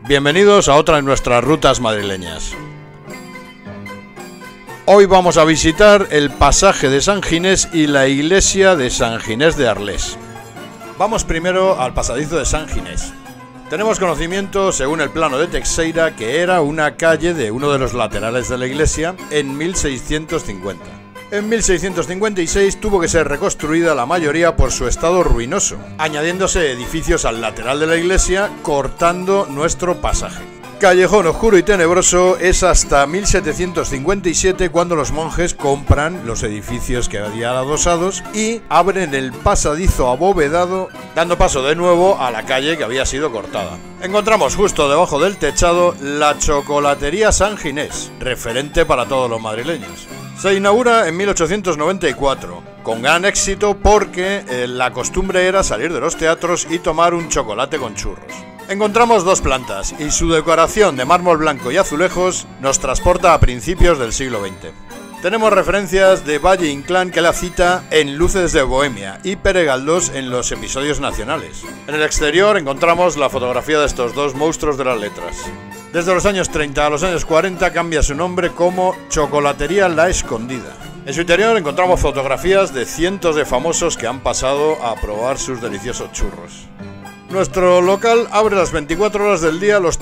Bienvenidos a otra de nuestras rutas madrileñas. Hoy vamos a visitar el pasaje de San Ginés y la iglesia de San Ginés de Arles. Vamos primero al pasadizo de San Ginés. Tenemos conocimiento, según el plano de Teixeira, que era una calle de uno de los laterales de la iglesia en 1650. En 1656 tuvo que ser reconstruida la mayoría por su estado ruinoso, añadiéndose edificios al lateral de la iglesia, cortando nuestro pasaje. Callejón oscuro y tenebroso es hasta 1757 cuando los monjes compran los edificios que había adosados y abren el pasadizo abovedado, dando paso de nuevo a la calle que había sido cortada. Encontramos justo debajo del techado la chocolatería San Ginés, referente para todos los madrileños. Se inaugura en 1894, con gran éxito porque la costumbre era salir de los teatros y tomar un chocolate con churros. Encontramos dos plantas y su decoración de mármol blanco y azulejos nos transporta a principios del siglo XX. Tenemos referencias de Valle Inclán que la cita en Luces de Bohemia y Pere Galdós en los episodios nacionales. En el exterior encontramos la fotografía de estos dos monstruos de las letras. Desde los años 30 a los años 40 cambia su nombre como Chocolatería La Escondida. En su interior encontramos fotografías de cientos de famosos que han pasado a probar sus deliciosos churros. Nuestro local abre las 24 horas del día los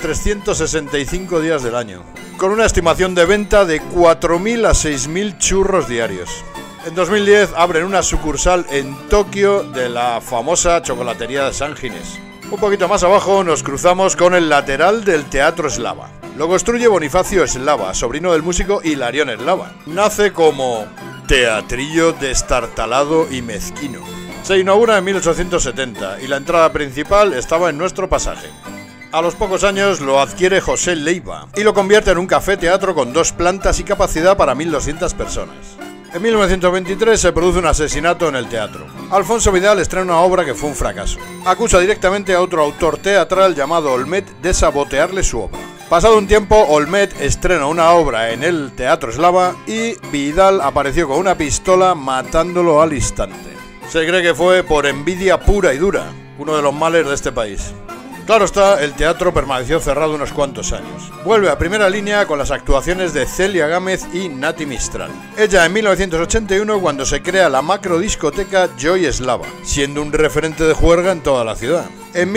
365 días del año, con una estimación de venta de 4.000 a 6.000 churros diarios. En 2010 abren una sucursal en Tokio de la famosa chocolatería de San Ginés. Un poquito más abajo nos cruzamos con el lateral del Teatro Eslava. Lo construye Bonifacio Eslava, sobrino del músico Hilarión Eslava. Nace como teatrillo destartalado y mezquino. Se inaugura en 1870 y la entrada principal estaba en nuestro pasaje. A los pocos años lo adquiere José Leiva y lo convierte en un café-teatro con 2 plantas y capacidad para 1.200 personas. En 1923 se produce un asesinato en el teatro. Alfonso Vidal estrena una obra que fue un fracaso. Acusa directamente a otro autor teatral llamado Olmet de sabotearle su obra. Pasado un tiempo, Olmet estrena una obra en el Teatro Eslava y Vidal apareció con una pistola matándolo al instante. Se cree que fue por envidia pura y dura, uno de los males de este país. Claro está, el teatro permaneció cerrado unos cuantos años. Vuelve a primera línea con las actuaciones de Celia Gámez y Nati Mistral. Ella en 1981 cuando se crea la macrodiscoteca Joy Eslava, siendo un referente de juerga en toda la ciudad. En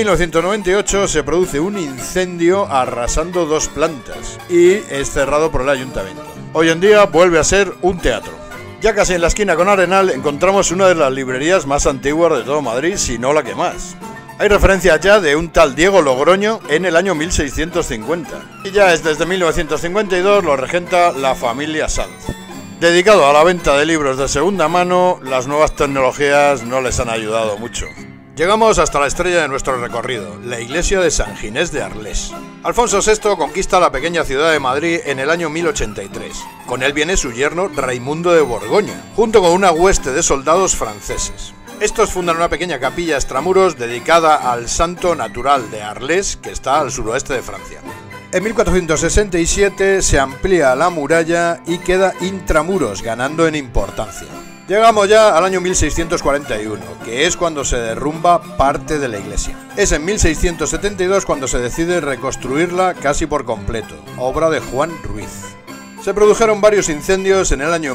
1998 se produce un incendio arrasando 2 plantas y es cerrado por el ayuntamiento. Hoy en día vuelve a ser un teatro. Ya casi en la esquina con Arenal encontramos una de las librerías más antiguas de todo Madrid, si no la que más. Hay referencia ya de un tal Diego Logroño en el año 1650. Y ya es desde 1952 lo regenta la familia Sanz. Dedicado a la venta de libros de segunda mano, las nuevas tecnologías no les han ayudado mucho. Llegamos hasta la estrella de nuestro recorrido, la iglesia de San Ginés de Arles. Alfonso VI conquista la pequeña ciudad de Madrid en el año 1083. Con él viene su yerno Raimundo de Borgoña, junto con una hueste de soldados franceses. Estos fundan una pequeña capilla extramuros dedicada al santo natural de Arles, que está al suroeste de Francia. En 1467 se amplía la muralla y queda intramuros, ganando en importancia. Llegamos ya al año 1641, que es cuando se derrumba parte de la iglesia. Es en 1672 cuando se decide reconstruirla casi por completo, obra de Juan Ruiz. Se produjeron varios incendios en el año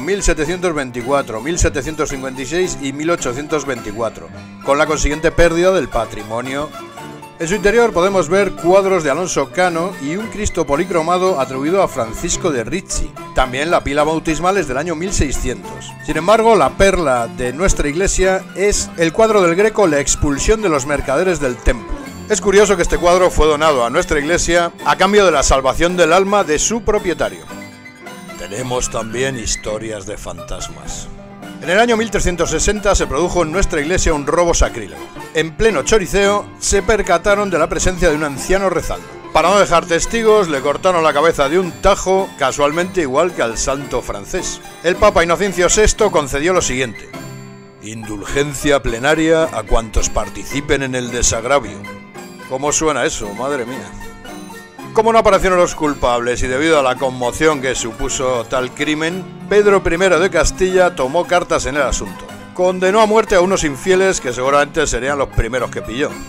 1724, 1756 y 1824, con la consiguiente pérdida del patrimonio. En su interior podemos ver cuadros de Alonso Cano y un Cristo policromado atribuido a Francisco de Ricci. También la pila bautismal es del año 1600. Sin embargo, la perla de nuestra iglesia es el cuadro del Greco La expulsión de los mercaderes del templo. Es curioso que este cuadro fue donado a nuestra iglesia a cambio de la salvación del alma de su propietario. Tenemos también historias de fantasmas. En el año 1360 se produjo en nuestra iglesia un robo sacrílego. En pleno choriceo se percataron de la presencia de un anciano rezando. Para no dejar testigos le cortaron la cabeza de un tajo, casualmente igual que al santo francés. El Papa Inocencio VI concedió lo siguiente: indulgencia plenaria a cuantos participen en el desagravio. ¿Cómo suena eso? Madre mía. Como no aparecieron los culpables y debido a la conmoción que supuso tal crimen, Pedro I de Castilla tomó cartas en el asunto. Condenó a muerte a unos infieles que seguramente serían los primeros que pilló.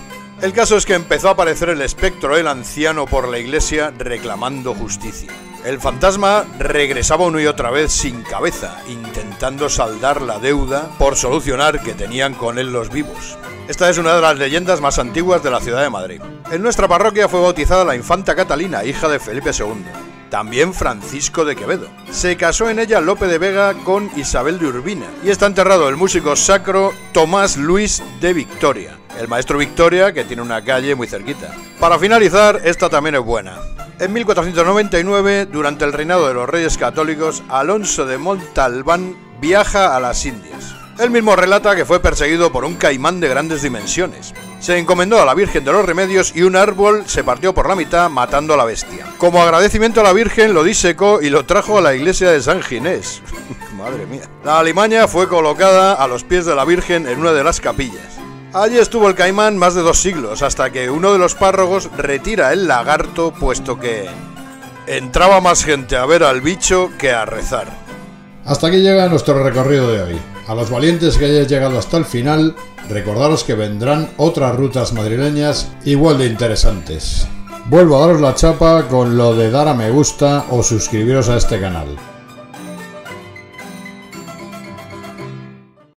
El caso es que empezó a aparecer el espectro del anciano por la iglesia reclamando justicia. El fantasma regresaba una y otra vez sin cabeza, intentando saldar la deuda por solucionar que tenían con él los vivos. Esta es una de las leyendas más antiguas de la ciudad de Madrid. En nuestra parroquia fue bautizada la infanta Catalina, hija de Felipe II. También Francisco de Quevedo. Se casó en ella Lope de Vega con Isabel de Urbina. Y está enterrado el músico sacro Tomás Luis de Victoria, el maestro Victoria, que tiene una calle muy cerquita. Para finalizar, esta también es buena. En 1499, durante el reinado de los Reyes Católicos, Alonso de Montalbán viaja a las Indias. Él mismo relata que fue perseguido por un caimán de grandes dimensiones. Se encomendó a la Virgen de los Remedios y un árbol se partió por la mitad matando a la bestia. Como agradecimiento a la Virgen lo disecó y lo trajo a la iglesia de San Ginés. Madre mía. La alimaña fue colocada a los pies de la Virgen en una de las capillas. Allí estuvo el caimán más de 2 siglos, hasta que uno de los párrocos retira el lagarto, puesto que entraba más gente a ver al bicho que a rezar. Hasta aquí llega nuestro recorrido de hoy. A los valientes que hayáis llegado hasta el final, recordaros que vendrán otras rutas madrileñas igual de interesantes. Vuelvo a daros la chapa con lo de dar a me gusta o suscribiros a este canal.